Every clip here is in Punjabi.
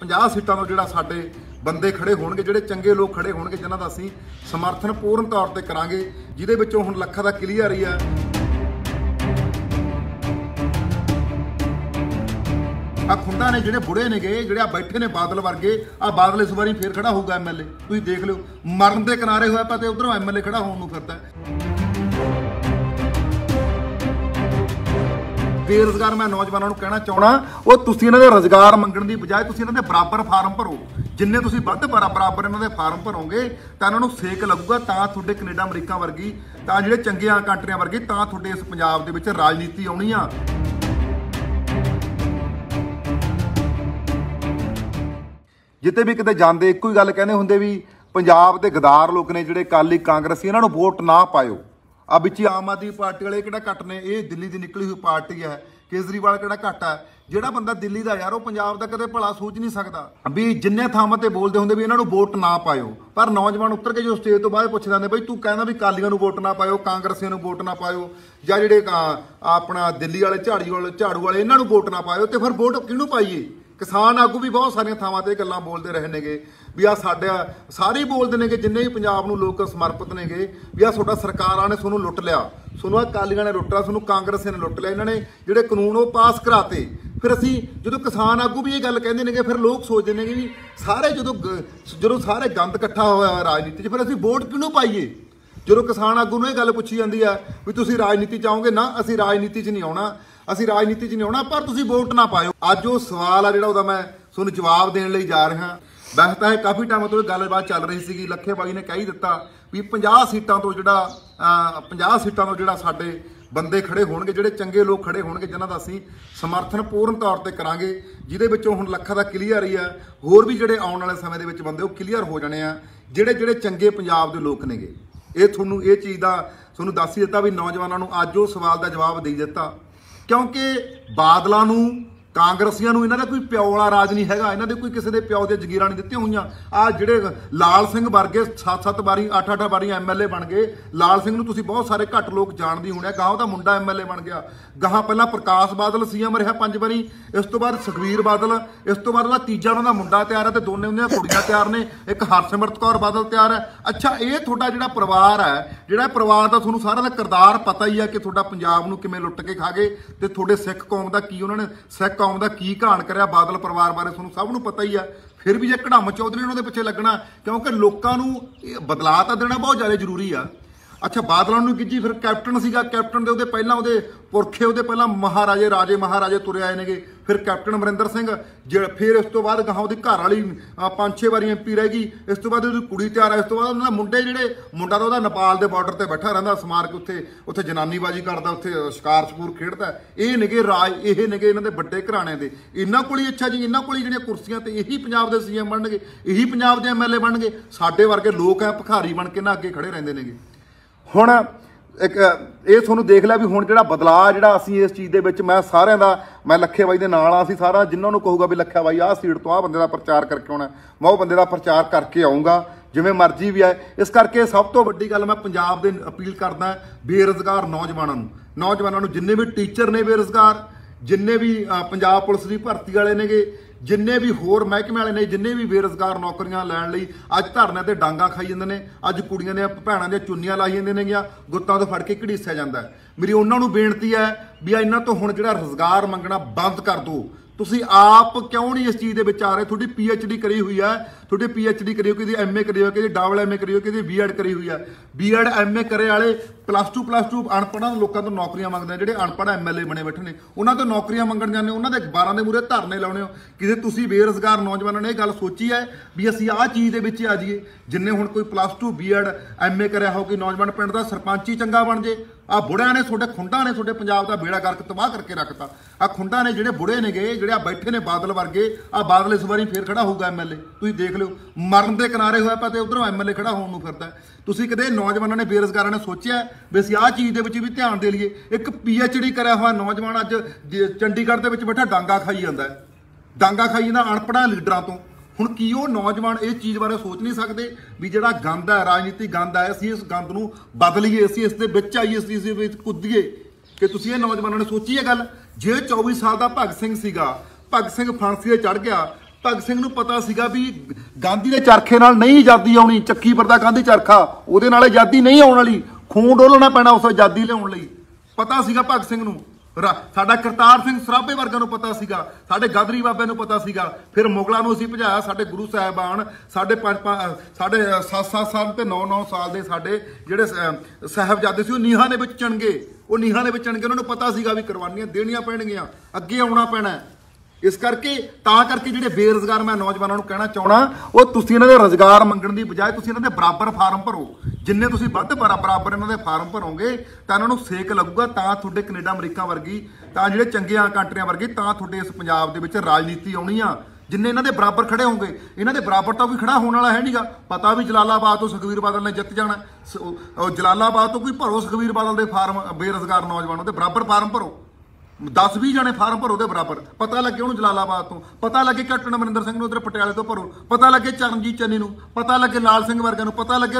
50 सीटां ਤੋਂ ਜਿਹੜਾ ਸਾਡੇ ਬੰਦੇ ਖੜੇ ਹੋਣਗੇ, ਜਿਹੜੇ ਚੰਗੇ ਲੋਕ ਖੜੇ ਹੋਣਗੇ, ਜਿਨ੍ਹਾਂ ਦਾ ਅਸੀਂ ਸਮਰਥਨ ਪੂਰਨ ਤੌਰ ਤੇ ਕਰਾਂਗੇ, ਜਿਹਦੇ ਵਿੱਚੋਂ ਹੁਣ ਲੱਖਾਂ ਦਾ ਕਲੀਅਰ ਹੀ ਆ। ਆ ਖੁੰਡਾ ਨੇ ਜਿਹੜੇ ਬੁੜੇ ਨੇਗੇ, ਜਿਹੜੇ ਆ ਬੈਠੇ ਨੇ ਬਾਦਲ ਵਰਗੇ, ਆ ਬਾਦਲ ਇਸ ਵਾਰੀ ਫੇਰ ਖੜਾ ਹੋਊਗਾ ਐਮਐਲਏ, ਤੁਸੀਂ ਦੇਖ ਲਿਓ। ਮਰਨ ਦੇ ਕਿਨਾਰੇ ਹੋਇਆ ਪਾ ਤੇ ਉਧਰੋਂ ਐਮਐਲਏ ਖੜਾ ਹੋਣ ਨੂੰ ਫਿਰਦਾ। बेरोजगार मैं नौजवानों को कहना चाहना, वो तुसीं इन्हां दे रोजगार मंगण दी बजाय तुसीं इन्हां दे बराबर फार्म भरो। जिन्ने तुसीं वध बराबर इन्हां दे फार्म भरोगे तां इन्हां नूं सेक लगूगा, तां तुहाडे कनेडा अमरीका वर्गी, तां जिहड़े चंगीआं कंट्रियां वर्गी, तां तुहाडे इस पंजाब दे विच राजनीति आउणी आ। जिते भी किते जांदे इक्को ही गल कहंदे हुंदे भी पंजाब दे गदार लोक ने जिहड़े अकाली कांग्रेसी, इन्हां नूं वोट ना पाओ। आ विच आम आदमी पार्टी वाले किहड़ा घट ने, ये दिल्ली की निकली हुई पार्टी है, केजरीवाल किहड़ा घट है। जिहड़ा बंदा दिल्ली का यार, वो पंजाब का कदे भला सोच नहीं सकता भी जिन्ने थावां ते बोलते होंदे भी इन्हां नूं वोट ना पाओ। पर नौजवान उतर के जो स्टेज तो बाद पुछ जाते बई तू कहना भी अकालियां नूं वोट ना पाओ, कांग्रसियां नूं वोट ना पाओ, जां जिहड़े अपना दिल्ली वाले झाड़ू वाले इन्हां नूं वोट ना पाओ, तो फिर वोट किहनूं पाईए। किसान आगू भी बहुत सारिया थावां ते गल्लां बोलते रहे नेगे भी आ साडा सारे ही बोलते हैं कि जिन्ने भी पंजाब नूं लोग समर्पित नेगे भी आ तुहाडा सरकारां ने तुहानूं लुੱਟ लिया, तुहानूं अकालियां ने लुੱਟਿਆ, तुहानूं कांग्रसियां ने लुੱਟ लिया, इन्हां ने जिहड़े कानून वो पास कराते। फिर असीं जदों किसान आगू भी ये गल कहंदे नेगे, फिर लोग सोचदे ने भी सारे जदों सारे गंद इकट्ठा होया राजनीति 'च, फिर असीं वोट किहनूं पाईए। ਜਦੋਂ किसान आगू ਨੂੰ ਇਹ ਗੱਲ ਪੁੱਛੀ ਜਾਂਦੀ ਆ ਵੀ ਤੁਸੀਂ ਰਾਜਨੀਤੀ ਚਾਹੋਗੇ, ਨਾ ਅਸੀਂ ਰਾਜਨੀਤੀ 'ਚ ਨਹੀਂ ਆਉਣਾ, ਅਸੀਂ ਰਾਜਨੀਤੀ 'ਚ ਨਹੀਂ ਆਉਣਾ, ਪਰ ਤੁਸੀਂ ਵੋਟ ਨਾ ਪਾਇਓ। ਅੱਜ ਉਹ ਸਵਾਲ ਆ ਜਿਹੜਾ ਉਹਦਾ ਮੈਂ ਤੁਹਾਨੂੰ ਜਵਾਬ ਦੇਣ ਲਈ ਜਾ ਰਿਹਾ। ਵੈਸੇ ਤਾਂ ਇਹ ਕਾਫੀ ਟਾਈਮ ਤੋਂ ਗੱਲਬਾਤ ਚੱਲ ਰਹੀ ਸੀਗੀ, ਲੱਖੇ ਬਾਈ ਨੇ ਕਹਿ ਹੀ ਦਿੱਤਾ ਵੀ 50 ਸੀਟਾਂ ਤੋਂ ਜਿਹੜਾ ਸਾਡੇ ਬੰਦੇ ਖੜੇ ਹੋਣਗੇ, ਜਿਹੜੇ ਚੰਗੇ ਲੋਕ ਖੜੇ ਹੋਣਗੇ, ਜਿਨ੍ਹਾਂ ਦਾ ਅਸੀਂ ਸਮਰਥਨ ਪੂਰਨ ਤੌਰ ਤੇ ਕਰਾਂਗੇ, ਜਿਹਦੇ ਵਿੱਚੋਂ ਹੁਣ ਲੱਖਾਂ ਦਾ ਕਲੀਅਰ ਹੀ ਆ। ਹੋਰ ਵੀ ਜਿਹੜੇ ਆਉਣ ਵਾਲੇ ਸਮੇਂ ਦੇ ਵਿੱਚ ਬੰਦੇ ਉਹ ਕਲੀਅਰ ਹੋ ਜਾਣੇ ਆ, ਜਿਹੜੇ ਚੰਗੇ ਪੰਜਾਬ ਦੇ ਲੋਕ ਨੇਗੇ। ਇਹ ਤੁਹਾਨੂੰ ਇਹ ਚੀਜ਼ ਦਾ ਤੁਹਾਨੂੰ ਦੱਸ ਹੀ ਦਿੱਤਾ ਵੀ ਨੌਜਵਾਨਾਂ ਨੂੰ ਅੱਜ ਉਹ ਸਵਾਲ ਦਾ ਜਵਾਬ ਦੇ ਦਿੱਤਾ, ਕਿਉਂਕਿ ਬਾਦਲਾਂ ਨੂੰ ਕਾਂਗਰਸੀਆਂ ਨੂੰ ਇਹਨਾਂ ਦਾ ਕੋਈ ਪਿਓ ਵਾਲਾ ਰਾਜ ਨਹੀਂ ਹੈਗਾ, ਇਹਨਾਂ ਦੇ ਕੋਈ ਕਿਸੇ ਦੇ ਪਿਓ ਦੇ ਜਗੀਰਾਂ ਨਹੀਂ ਦਿੱਤੀਆਂ ਹੋਈਆਂ। ਆ ਜਿਹੜੇ ਲਾਲ ਸਿੰਘ ਵਰਗੇ 7-7 ਵਾਰੀ 8-8 ਵਾਰੀ ਐਮਐਲਏ ਬਣ ਗਏ। ਲਾਲ ਸਿੰਘ ਨੂੰ ਤੁਸੀਂ ਬਹੁਤ ਸਾਰੇ ਘੱਟ ਲੋਕ ਜਾਣਦੇ ਹੋਣੇ, ਗਾਂ ਉਹਦਾ ਮੁੰਡਾ ਐਮਐਲਏ ਬਣ ਗਿਆ, ਗਾਹਾਂ ਪਹਿਲਾਂ ਪ੍ਰਕਾਸ਼ ਬਾਦਲ ਸੀਐਮ ਰਿਹਾ 5 ਵਾਰੀ, ਇਸ ਤੋਂ ਬਾਅਦ ਸੁਖਬੀਰ ਬਾਦਲ, ਇਸ ਤੋਂ ਬਾਅਦ ਉਹਦਾ ਤੀਜਾ ਉਹਨਾਂ ਦਾ ਮੁੰਡਾ ਤਿਆਰ ਹੈ ਤੇ ਦੋਨੇ ਉਹਦੀਆਂ ਕੁੜੀਆਂ ਤਿਆਰ ਨੇ, ਇੱਕ ਹਰਸਿਮਰਤ ਕੌਰ ਬਾਦਲ ਤਿਆਰ ਹੈ। ਅੱਛਾ, ਇਹ ਤੁਹਾਡਾ ਜਿਹੜਾ ਪਰਿਵਾਰ ਹੈ, ਜਿਹੜਾ ਪਰਿਵਾਰ ਦਾ ਤੁਹਾਨੂੰ ਸਾਰਿਆਂ ਦਾ ਕਿਰਦਾਰ ਪਤਾ ਹੀ ਹੈ ਕਿ ਤੁਹਾਡਾ ਪੰਜਾਬ ਨੂੰ ਕਿਵੇਂ ਲੁੱਟ ਕੇ ਖਾ ਗਏ, ਤੇ ਤੁਹਾਡੇ ਸਿੱਖ ਕੌਮ ਦਾ ਕੀ ਉਹਨਾਂ ਨੇ ਸਿੱਖ ਕੌਮ ਦਾ ਕੀ ਘਾਣ ਕਰਿਆ ਬਾਦਲ ਪਰਿਵਾਰ ਬਾਰੇ ਤੁਹਾਨੂੰ ਸਭ ਨੂੰ ਪਤਾ ਹੀ ਆ। ਫਿਰ ਵੀ ਜੇ ਕੜਮ ਚੌਧਰੀ ਉਹਨਾਂ ਦੇ ਪਿੱਛੇ ਲੱਗਣਾ, ਕਿਉਂਕਿ ਲੋਕਾਂ ਨੂੰ ਬਦਲਾਅ ਤਾਂ ਦੇਣਾ ਬਹੁਤ ਜ਼ਿਆਦਾ ਜ਼ਰੂਰੀ ਆ। ਅੱਛਾ, ਬਾਦਲਾਂ ਨੂੰ ਗਿੱਜੀ ਫਿਰ ਕੈਪਟਨ ਸੀਗਾ, ਕੈਪਟਨ ਦੇ ਉਹਦੇ ਪਹਿਲਾਂ ਉਹਦੇ ਪੁਰਖੇ, ਉਹਦੇ ਪਹਿਲਾਂ ਮਹਾਰਾਜੇ ਤੁਰੇ ਆਏ ਨੇਗੇ, ਫਿਰ ਕੈਪਟਨ ਅਮਰਿੰਦਰ ਸਿੰਘ, ਫਿਰ ਇਸ ਤੋਂ ਬਾਅਦ ਗਾਹਾਂ ਉਹਦੀ ਘਰ ਵਾਲੀ 5-6 ਵਾਰੀ ਐਮਪੀ ਰਹਿ ਗਈ, ਇਸ ਤੋਂ ਬਾਅਦ ਉਹਦੀ ਕੁੜੀ ਤਿਆਰ ਹੈ, ਇਸ ਤੋਂ ਬਾਅਦ ਉਹਨਾਂ ਦਾ ਮੁੰਡਾ ਤਾਂ ਉਹਦਾ ਨੇਪਾਲ ਦੇ ਬਾਰਡਰ ਤੇ ਬੈਠਾ ਰਹਿੰਦਾ, ਸਮਾਰ ਕੇ ਉੱਥੇ ਜਨਾਨੀਬਾਜੀ ਕਰਦਾ, ਉੱਥੇ ਸ਼ਿਕਾਰ ਸਕੂਰ ਖੇਡਦਾ। ਇਹ ਨੇਗੇ ਇਹਨਾਂ ਦੇ ਵੱਡੇ ਘਰਾਣੇ ਦੇ, ਇਹਨਾਂ ਕੋਲ ਹੀ ਅੱਛਾ ਜੀ, ਇਹਨਾਂ ਕੋਲ ਹੀ ਜਿਹੜੀਆਂ ਕੁਰਸੀਆਂ ਤੇ ਇਹੀ ਪੰਜਾਬ ਦੇ ਸੀਐਮ ਬਣਨਗੇ, ਇਹੀ ਪੰਜਾਬ ਦੇ ਐਮਐਲਏ ਬਣਨਗੇ। ਸਾਡੇ ਵਰਗੇ ਲੋਕ ਆ ਭਿਖਾਰੀ ਬਣ ਕੇ ਨਾ ਅੱਗੇ ਖੜੇ ਰਹਿੰਦੇ ਨੇਗੇ। ਹੁਣ ਇੱਕ ਇਹ ਤੁਹਾਨੂੰ ਦੇਖ ਲਿਆ ਵੀ ਹੁਣ ਜਿਹੜਾ ਬਦਲਾਅ ਜਿਹੜਾ ਅਸੀਂ ਇਸ ਚੀਜ਼ ਦੇ ਵਿੱਚ, ਮੈਂ ਸਾਰਿਆਂ ਦਾ, ਮੈਂ ਲੱਖੇ ਬਾਈ ਦੇ ਨਾਲ ਆ, ਅਸੀਂ ਸਾਰਾ ਜਿਨ੍ਹਾਂ ਨੂੰ ਕਹੂਗਾ ਵੀ ਲੱਖਾ ਬਾਈ ਆਹ ਸੀਟ ਤੋਂ ਆਹ ਬੰਦੇ ਦਾ ਪ੍ਰਚਾਰ ਕਰਕੇ ਆਉਣਾ, ਮੈਂ ਉਹ ਬੰਦੇ ਦਾ ਪ੍ਰਚਾਰ ਕਰਕੇ ਆਊਂਗਾ, ਜਿਵੇਂ ਮਰਜ਼ੀ ਵੀ ਆਏ। ਇਸ ਕਰਕੇ ਸਭ ਤੋਂ ਵੱਡੀ ਗੱਲ ਮੈਂ ਪੰਜਾਬ ਦੇ ਅਪੀਲ ਕਰਦਾ ਬੇਰੁਜ਼ਗਾਰ ਨੌਜਵਾਨਾਂ ਨੂੰ, ਜਿੰਨੇ ਵੀ ਟੀਚਰ ਨੇ ਬੇਰੁਜ਼ਗਾਰ, ਜਿੰਨੇ ਵੀ ਪੰਜਾਬ ਪੁਲਿਸ ਦੀ ਭਰਤੀ ਵਾਲੇ ਨੇਗੇ, ਜਿੰਨੇ ਵੀ ਹੋਰ ਮਹਿਕਮੇ ਵਾਲੇ ਨੇ, ਜਿੰਨੇ ਵੀ ਬੇਰੁਜ਼ਗਾਰ ਨੌਕਰੀਆਂ ਲੈਣ ਲਈ ਅੱਜ ਧਰਨਿਆਂ ਤੇ ਡਾਂਗਾ ਖਾਈ ਜਾਂਦੇ ਨੇ, ਅੱਜ ਕੁੜੀਆਂ ਦੀਆਂ ਭੈਣਾਂ ਦੀਆਂ ਚੁੰਨੀਆਂ ਲਾਈ ਜਾਂਦੇ ਨੇਗੀਆਂ, ਗੁੱਤਾਂ ਤੋਂ ਫੜ ਕੇ ਘੜੀਸਿਆ ਜਾਂਦਾ। ਮੇਰੀ ਉਹਨਾਂ ਨੂੰ ਬੇਨਤੀ ਹੈ ਵੀ ਇਹਨਾਂ ਤੋਂ ਹੁਣ ਜਿਹੜਾ ਰੁਜ਼ਗਾਰ ਮੰਗਣਾ ਬੰਦ ਕਰ ਦਿਓ। ਤੁਸੀਂ ਆਪ ਕਿਉਂ ਨਹੀਂ ਇਸ ਚੀਜ਼ ਦੇ ਵਿੱਚ ਆ ਰਹੇ? ਤੁਹਾਡੀ PhD ਕਰੀ ਹੋਈ ਹੈ, ਤੁਹਾਡੀ PhD ਕਰੀ ਹੋਈ, ਕਿਹਦੀ MA ਕਰੀ ਹੋਈ, ਕਿਹਦੀ ਡਬਲ MA ਕਰੀ ਹੋਈ, ਕਿਹਦੀ B.Ed ਕਰੀ ਹੋਈ ਹੈ। B.Ed MA ਕਰੇ ਵਾਲੇ ਪਲੱਸ 2 ਅਨਪੜ੍ਹਾਂ ਲੋਕਾਂ ਤੋਂ ਨੌਕਰੀਆਂ ਮੰਗਦੇ, ਜਿਹੜੇ ਅਨਪੜ੍ਹ MLA ਬਣੇ ਬੈਠੇ ਨੇ ਉਹਨਾਂ ਤੋਂ ਨੌਕਰੀਆਂ ਮੰਗਣ ਜਾਂਦੇ, ਉਹਨਾਂ ਦੇ ਅਖਬਾਰਾਂ ਦੇ ਮੂਹਰੇ ਧਰਨੇ ਲਾਉਣੇ ਹੋ। ਕਿਤੇ ਤੁਸੀਂ ਬੇਰੁਜ਼ਗਾਰ ਨੌਜਵਾਨਾਂ ਨੇ ਇਹ ਗੱਲ ਸੋਚੀ ਹੈ ਵੀ ਅਸੀਂ ਆਹ ਚੀਜ਼ ਦੇ ਵਿੱਚ ਆ ਜਾਈਏ? ਜਿੰਨੇ ਹੁਣ ਕੋਈ ਪਲੱਸ 2 B.Ed MA ਕਰਿਆ ਹੋ, ਕਿ ਨੌਜਵਾਨ ਪਿੰਡ ਦਾ ਸਰਪੰਚ ਹੀ ਚੰਗਾ ਬਣ ਜੇ। ਆ ਬੁੜਿਆਂ ਨੇ ਤੁਹਾਡੇ ਖੁੰਡਾਂ ਨੇ ਤੁਹਾਡੇ ਪੰਜਾਬ ਦਾ ਬੇੜਾ ਗਰਕ ਤਬਾਹ ਕਰਕੇ ਰੱਖਤਾ। ਆ ਖੁੰਡਾਂ ਨੇ ਜਿਹੜੇ ਬੁੜੇ ਨੇਗੇ, ਜਿਹੜੇ ਆ ਬੈਠੇ ਨੇ ਬਾਦਲ ਵਰਗੇ, ਆ ਬਾਦਲ ਇਸ ਵਾਰੀ ਫੇਰ ਖੜਾ ਹੋਊਗਾ ਐਮਐਲਏ, ਤੁਸੀਂ ਦੇਖ ਲਿਓ। ਮਰਨ ਦੇ ਕਿਨਾਰੇ ਹੋਇਆ ਪਾ ਤੇ ਉਧਰੋਂ ਐਮਐਲਏ ਖੜਾ ਹੋਣ ਨੂੰ ਫਿਰਦਾ। ਤੁਸੀਂ ਕਦੇ ਨੌਜਵਾਨਾਂ ਨੇ ਬੇਰੁਜ਼ਗਾਰਾਂ ਨੇ ਸੋਚਿਆ ਵੀ ਅਸੀਂ ਆਹ ਚੀਜ਼ ਦੇ ਵਿੱਚ ਵੀ ਧਿਆਨ ਦੇ ਲਈਏ? ਇੱਕ PhD ਕਰਿਆ ਹੋਇਆ ਨੌਜਵਾਨ ਅੱਜ ਚੰਡੀਗੜ੍ਹ ਦੇ ਵਿੱਚ ਬੈਠਾ ਡਾਂਗਾ ਖਾਈ ਜਾਂਦਾ ਅਨਪੜ੍ਹਾਂ ਲੀਡਰਾਂ ਤੋਂ। ਹੁਣ ਕੀ ਉਹ ਨੌਜਵਾਨ ਇਹ ਚੀਜ਼ ਬਾਰੇ ਸੋਚ ਨਹੀਂ ਸਕਦੇ ਵੀ ਜਿਹੜਾ ਗੰਦ ਹੈ, ਰਾਜਨੀਤੀ ਗੰਦ ਹੈ, ਅਸੀਂ ਇਸ ਗੰਦ ਨੂੰ ਬਦਲੀਏ, ਅਸੀਂ ਇਸ ਦੇ ਵਿੱਚ ਆਈਏ, ਅਸੀਂ ਇਸ ਵਿੱਚ ਕੁੱਦੀਏ? ਕਿ ਤੁਸੀਂ ਇਹ ਨੌਜਵਾਨਾਂ ਨੇ ਸੋਚੀ ਇਹ ਗੱਲ? ਜੇ 24 ਸਾਲ ਦਾ ਭਗਤ ਸਿੰਘ ਸੀਗਾ, ਭਗਤ ਸਿੰਘ ਫਾਂਸੀ ਤੇ ਚੜ੍ਹ ਗਿਆ, ਭਗਤ ਸਿੰਘ ਨੂੰ ਪਤਾ ਸੀਗਾ ਵੀ ਗਾਂਧੀ ਦੇ ਚਰਖੇ ਨਾਲ ਨਹੀਂ ਆਜ਼ਾਦੀ ਆਉਣੀ, ਚੱਕੀ ਪਰ ਦਾ ਗਾਂਧੀ ਚਰਖਾ, ਉਹਦੇ ਨਾਲ ਆਜ਼ਾਦੀ ਨਹੀਂ ਆਉਣ ਵਾਲੀ, ਖੂਨ ਡੋਲਣਾ ਪੈਣਾ ਉਸ ਆਜ਼ਾਦੀ ਲਿਆਉਣ ਲਈ। ਪਤਾ ਸੀਗਾ ਭਗਤ ਸਿੰਘ ਨੂੰ। ਸਾਡਾ ਕਰਤਾਰ ਸਿੰਘ ਸਰਾਭੇ ਵਰਗਾ ਨੂੰ ਪਤਾ ਸੀਗਾ, ਸਾਡੇ ਗਦਰੀ ਬਾਬੇ ਨੂੰ ਪਤਾ ਸੀਗਾ। ਫਿਰ ਮੁਗਲਾਂ ਨੂੰ ਅਸੀਂ ਭਜਾਇਆ। ਸਾਡੇ ਗੁਰੂ ਸਾਹਿਬਾਨ, ਸਾਡੇ 7-7 ਸਾਲ ਤੇ 9-9 ਸਾਲ ਦੇ ਸਾਡੇ ਜਿਹੜੇ ਸਾਹਿਬਜ਼ਾਦੇ ਸੀ, ਉਹ ਨੀਹਾਂ ਦੇ ਵਿੱਚ ਚਿਣਗੇ। ਉਹ ਨੀਹਾਂ ਦੇ ਵਿੱਚ ਚਿਣ ਕੇ ਉਹਨਾਂ ਨੂੰ ਪਤਾ ਸੀਗਾ ਵੀ ਕੁਰਬਾਨੀਆਂ ਦੇਣੀਆਂ ਪੈਣਗੀਆਂ, ਅੱਗੇ ਆਉਣਾ ਪੈਣਾ। ਇਸ ਕਰਕੇ ਜਿਹੜੇ ਬੇਰੁਜ਼ਗਾਰ, ਮੈਂ ਨੌਜਵਾਨਾਂ ਨੂੰ ਕਹਿਣਾ ਚਾਹਣਾ, ਉਹ ਤੁਸੀਂ ਇਹਨਾਂ ਦੇ ਰੁਜ਼ਗਾਰ ਮੰਗਣ ਦੀ ਬਜਾਏ ਤੁਸੀਂ ਇਹਨਾਂ ਦੇ ਬਰਾਬਰ ਫਾਰਮ ਭਰੋ। ਜਿੰਨੇ ਤੁਸੀਂ ਵੱਧ ਬਰਾਬਰ ਇਹਨਾਂ ਦੇ ਫਾਰਮ ਭਰੋਗੇ ਤਾਂ ਇਹਨਾਂ ਨੂੰ ਸੇਕ ਲੱਗੂਗਾ, ਤਾਂ ਤੁਹਾਡੇ ਕੈਨੇਡਾ ਅਮਰੀਕਾ ਵਰਗੀ, ਤਾਂ ਜਿਹੜੇ ਚੰਗੀਆਂ ਕੰਟਰੀਆਂ ਵਰਗੀ, ਤਾਂ ਤੁਹਾਡੇ ਇਸ ਪੰਜਾਬ ਦੇ ਵਿੱਚ ਰਾਜਨੀਤੀ ਆਉਣੀ ਆ। ਜਿੰਨੇ ਇਹਨਾਂ ਦੇ ਬਰਾਬਰ ਖੜੇ ਹੋਣਗੇ, ਇਹਨਾਂ ਦੇ ਬਰਾਬਰ ਤਾਂ ਕੋਈ ਖੜਾ ਹੋਣ ਵਾਲਾ ਹੈ ਨਹੀਂਗਾ। ਪਤਾ ਵੀ ਜਲਾਲਾਬਾਦ ਤੋਂ ਸੁਖਬੀਰ ਬਾਦਲ ਨੇ ਜਿੱਤ ਜਾਣਾ। ਜਲਾਲਾਬਾਦ ਤੋਂ ਕੋਈ ਭਰੋ ਸੁਖਬੀਰ ਬਾਦਲ ਦੇ ਫਾਰਮ, ਬੇਰੁਜ਼ਗਾਰ ਨੌਜਵਾਨਾਂ ਦੇ ਬਰਾਬਰ ਫਾਰਮ ਭਰੋ। 10-20 ਜਣੇ ਫਾਰਮ ਭਰੋ ਦੇ ਬਰਾਬਰ। ਪਤਾ ਲੱਗੇ ਉਹਨੂੰ ਜਲਾਲਾਬਾਦ ਤੋਂ, ਪਤਾ ਲੱਗੇ ਕੈਪਟਨ ਅਮਰਿੰਦਰ ਸਿੰਘ ਨੂੰ ਉਧਰ ਪਟਿਆਲੇ ਤੋਂ ਭਰੋ, ਪਤਾ ਲੱਗੇ ਚਰਨਜੀਤ ਚੰਨੀ ਨੂੰ, ਪਤਾ ਲੱਗੇ ਲਾਲ ਸਿੰਘ ਵਰਗਾ ਨੂੰ, ਪਤਾ ਲੱਗੇ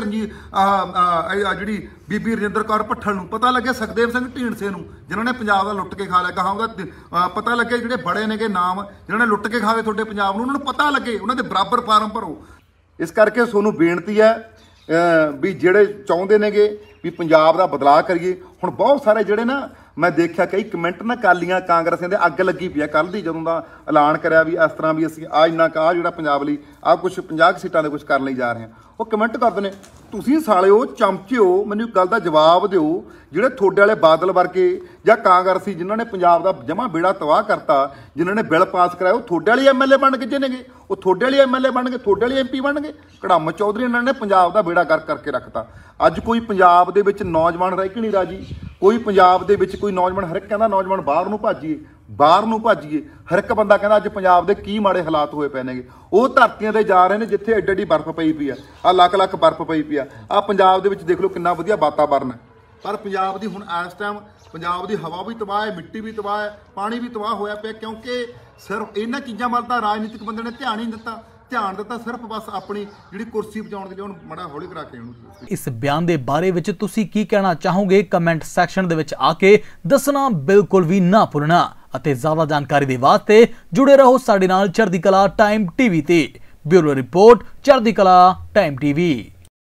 ਜਿਹੜੀ ਬੀਬੀ ਰਜਿੰਦਰ ਕੌਰ ਭੱਠਲ ਨੂੰ, ਪਤਾ ਲੱਗੇ ਸੁਖਦੇਵ ਸਿੰਘ ਢੀਂਡਸੇ ਨੂੰ, ਜਿਨ੍ਹਾਂ ਨੇ ਪੰਜਾਬ ਦਾ ਲੁੱਟ ਕੇ ਖਾ ਲਿਆ। ਕਹਾਂ ਉਹਦਾ ਪਤਾ ਲੱਗੇ ਜਿਹੜੇ ਬੜੇ ਨੇਗੇ ਨਾਮ, ਜਿਨ੍ਹਾਂ ਨੇ ਲੁੱਟ ਕੇ ਖਾਵੇ ਤੁਹਾਡੇ ਪੰਜਾਬ ਨੂੰ, ਉਹਨਾਂ ਨੂੰ ਪਤਾ ਲੱਗੇ, ਉਹਨਾਂ ਦੇ ਬਰਾਬਰ ਫਾਰਮ ਭਰੋ। ਇਸ ਕਰਕੇ ਤੁਹਾਨੂੰ ਬੇਨਤੀ ਹੈ ਵੀ ਜਿਹੜੇ ਚਾਹੁੰਦੇ ਨੇਗੇ ਵੀ ਪੰਜਾਬ ਦਾ ਬਦਲਾਅ ਕਰੀਏ। ਹੁਣ ਬਹੁਤ ਸਾਰੇ ਜਿਹੜੇ ਨਾ, ਮੈਂ ਦੇਖਿਆ ਕਈ ਕਮੈਂਟ ਨਾ ਅਕਾਲੀਆਂ ਕਾਂਗਰਸੀਆਂ ਦੇ ਅੱਗ ਲੱਗੀ ਪਈ ਆ। ਕੱਲ੍ਹ ਦੀ ਜਦੋਂ ਦਾ ਐਲਾਨ ਕਰਿਆ ਵੀ ਇਸ ਤਰ੍ਹਾਂ ਵੀ ਅਸੀਂ ਇੰਨਾ ਜਿਹੜਾ ਪੰਜਾਬ ਲਈ ਕੁਛ 50 ਸੀਟਾਂ ਦੇ ਕੁਛ ਕਰਨ ਲਈ ਜਾ ਰਹੇ ਹਾਂ, ਉਹ ਕਮੈਂਟ ਕਰਦੇ ਨੇ, ਤੁਸੀਂ ਸਾਲਿਓ ਚਮਚਿਓ ਮੈਨੂੰ ਇੱਕ ਗੱਲ ਦਾ ਜਵਾਬ ਦਿਓ, ਜਿਹੜੇ ਤੁਹਾਡੇ ਵਾਲੇ ਬਾਦਲ ਵਰਗੇ ਜਾਂ ਕਾਂਗਰਸੀ ਜਿਨ੍ਹਾਂ ਨੇ ਪੰਜਾਬ ਦਾ ਜਮਾਂ ਬੇੜਾ ਤਬਾਹ ਕਰਤਾ, ਜਿਨ੍ਹਾਂ ਨੇ ਬਿੱਲ ਪਾਸ ਕਰਾਇਆ, ਉਹ ਤੁਹਾਡੇ ਵਾਲੇ ਐਮਐਲਏ ਬਣ ਕੇ ਜਿੰਨੇਗੇ, ਉਹ ਤੁਹਾਡੇ ਵਾਲੇ ਐਮਐਲਏ ਬਣ ਗਏ, ਤੁਹਾਡੇ ਵਾਲੇ ਐਮਪੀ ਬਣ ਗਏ। ਕੜਮ ਚੌਧਰੀ ਇਹਨਾਂ ਨੇ ਪੰਜਾਬ ਦਾ ਬੇੜਾ ਗਰਕ ਕਰਕੇ ਰੱਖਤਾ। ਅੱਜ ਕੋਈ ਪੰਜਾਬ ਦੇ ਵਿੱਚ ਨੌਜਵਾਨ ਰਹਿ ਕੇ ਨਹੀਂ ਰਾਜੀ। ਕੋਈ ਪੰਜਾਬ ਦੇ ਵਿੱਚ ਕੋਈ ਨੌਜਵਾਨ, ਹਰ ਇੱਕ ਕਹਿੰਦਾ ਨੌਜਵਾਨ ਬਾਹਰ ਨੂੰ ਭਾਜੀਏ। ਹਰ ਇੱਕ ਬੰਦਾ ਕਹਿੰਦਾ ਅੱਜ ਪੰਜਾਬ ਦੇ ਕੀ ਮਾੜੇ ਹਾਲਾਤ ਹੋਏ ਪਏ ਨੇਗੇ। ਉਹ ਧਰਤੀਆਂ ਤੇ ਜਾ ਰਹੇ ਨੇ ਜਿੱਥੇ ਐਡੀ ਐਡੀ ਬਰਫ਼ ਪਈ ਪਈ ਆ, ਲੱਖ ਬਰਫ਼ ਪਈ ਪਈ ਆ। ਪੰਜਾਬ ਦੇ ਵਿੱਚ ਦੇਖ ਲਓ ਕਿੰਨਾ ਵਧੀਆ ਵਾਤਾਵਰਨ ਹੈ, ਪਰ ਪੰਜਾਬ ਦੀ ਹੁਣ ਇਸ ਟਾਈਮ ਪੰਜਾਬ ਦੀ ਹਵਾ ਵੀ ਤਬਾਹ ਹੈ, ਮਿੱਟੀ ਵੀ ਤਬਾਹ ਹੈ, ਪਾਣੀ ਵੀ ਤਬਾਹ ਹੋਇਆ ਪਿਆ, ਕਿਉਂਕਿ ਸਿਰਫ ਇਹਨਾਂ ਚੀਜ਼ਾਂ ਵੱਲ ਤਾਂ ਰਾਜਨੀਤਿਕ ਬੰਦੇ ਨੇ ਧਿਆਨ ਹੀ ਨਹੀਂ ਦਿੱਤਾ। ਧਿਆਨ ਦਿੱਤਾ ਸਿਰਫ ਬਸ ਆਪਣੀ ਜਿਹੜੀ ਕੁਰਸੀ ਬਚਾਉਣ ਦੇ ਲਈ। ਹੁਣ ਮਾੜਾ ਹੌਲੀ ਕਰਾ ਕੇ ਉਹਨੂੰ। ਇਸ ਬਿਆਨ ਦੇ ਬਾਰੇ ਵਿੱਚ ਤੁਸੀਂ ਕੀ ਕਹਿਣਾ ਚਾਹੋਗੇ, ਕਮੈਂਟ ਸੈਕਸ਼ਨ ਦੇ ਵਿੱਚ ਆ ਕੇ ਦੱਸਣਾ ਬਿਲਕੁਲ ਵੀ ਨਾ ਭੁੱਲਣਾ। ਅਤੇ ਜ਼ਿਆਦਾ ਜਾਣਕਾਰੀ ਦੇ ਵਾਸਤੇ ਜੁੜੇ ਰਹੋ ਸਾਡੇ ਨਾਲ ਚੜ੍ਹਦੀ ਕਲਾ ਟਾਈਮ ਟੀਵੀ ਤੇ। Bureau report, Chardi Kala Time TV.